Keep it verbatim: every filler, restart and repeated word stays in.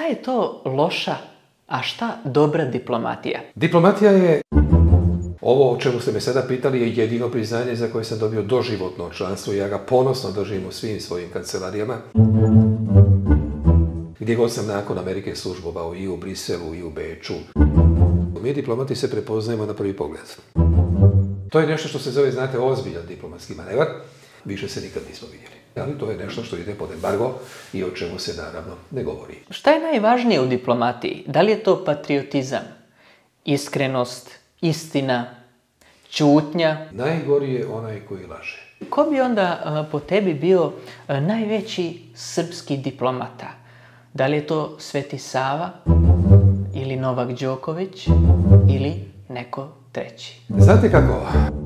je to loša, a šta dobra diplomatija? Diplomatija je, ovo o čemu ste me sada pitali, je jedino priznanje za koje sam dobio doživotno članstvo i ja ga ponosno držim u svim svojim kancelarijama. Gdje god sam nakon Amerike službovao, i u Briselu, i u Beču. Mi diplomati se prepoznajemo na prvi pogled. To je nešto što se zove, znate, ozbiljan diplomatski manevar. Više se nikad nismo vidjeli. Ali to je nešto što ide pod embargo i o čemu se naravno ne govori. Šta je najvažnije u diplomatiji? Da li je to patriotizam, iskrenost, istina, ćutnja? Najgori je onaj koji laže. Ko bi onda a, po tebi bio a, najveći srpski diplomata? Da li je to Sveti Sava ili Novak Đoković ili neko treći? Znate kako?